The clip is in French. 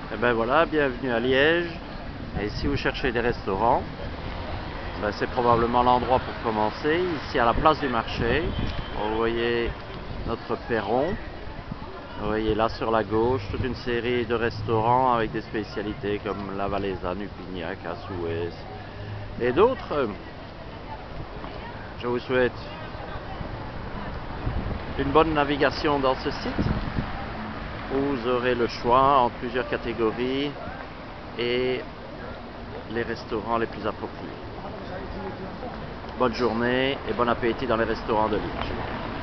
Et ben voilà, bienvenue à Liège. Et si vous cherchez des restaurants, ben c'est probablement l'endroit pour commencer. Ici à la place du marché, vous voyez notre perron. Vous voyez là sur la gauche toute une série de restaurants avec des spécialités comme la Valaisanne, Upignac, Assouès et d'autres. Je vous souhaite une bonne navigation dans ce site où vous aurez le choix entre plusieurs catégories et les restaurants les plus appropriés. Bonne journée et bon appétit dans les restaurants de Liège.